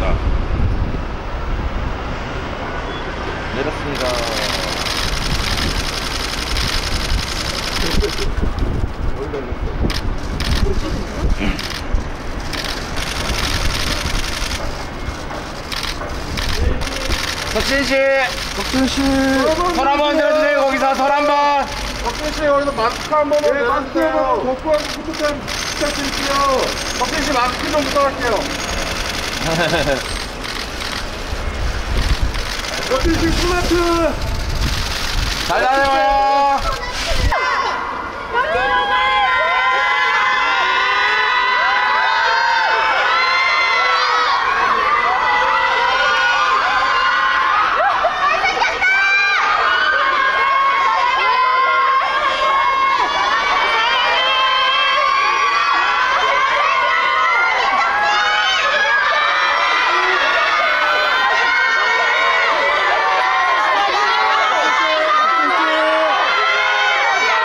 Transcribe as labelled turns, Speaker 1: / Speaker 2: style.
Speaker 1: 내렸습니다. 석진씨! 석진씨! 털 한번 들어주세요. 거기서 털 한번! 석진씨, 여기서 마스크 한 번만. 네, 마스크 한번 벗고 부터 좀 부탁드릴게요. 석진씨, 마스크 좀 부탁할게요. 석진씨, 스마트! 잘 다녀와요!